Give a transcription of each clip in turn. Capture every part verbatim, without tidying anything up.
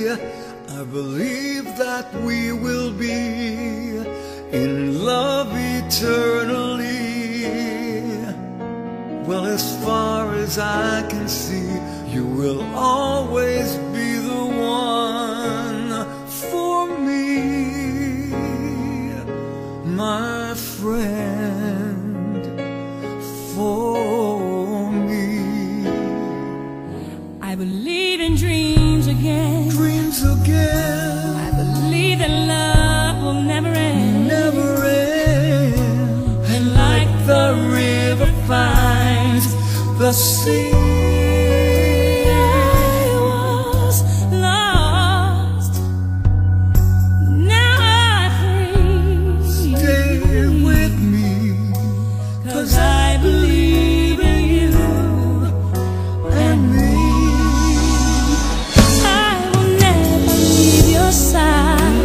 I believe that we will be in love eternally. Well, as far as I can see, you will always be the one for me, my friend, for me. I believe in dreams again, dreams again. I believe that love will never end, never end. And like the river finds the sea, I was lost, now I'm free. Stay with me, 'cause I believe in you and me. I will never leave your side,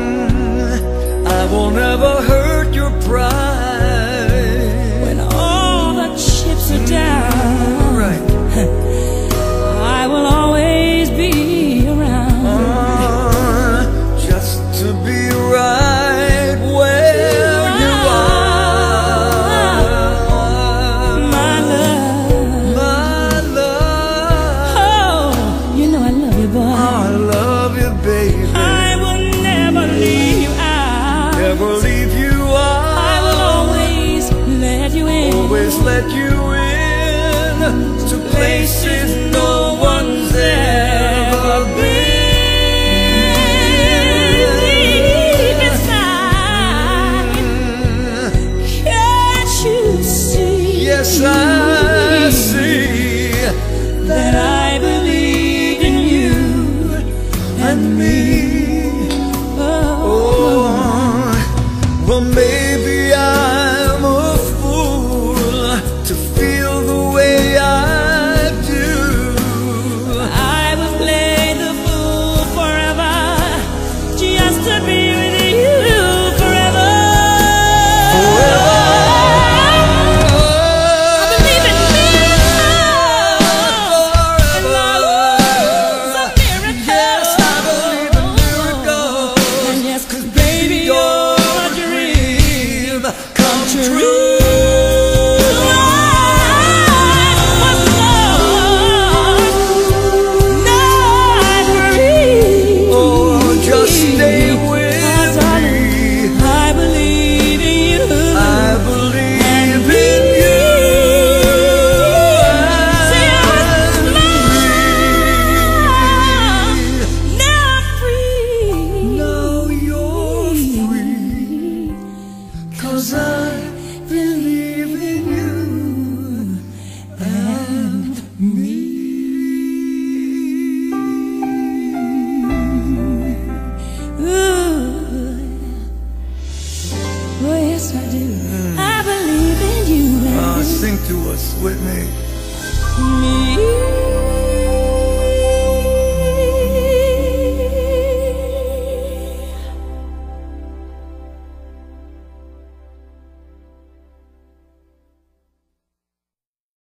I will never hurt your pride. when all the chips are down, Right. I will always be around, uh, just to be right where you are, my love, my love. oh, you know I love you, boy. I love you, baby. I will never leave you out, Never leave you I will out. always let you in, Always let you in to places no one's ever been. deep inside, can't you see? Yes, I see that I believe in you and me.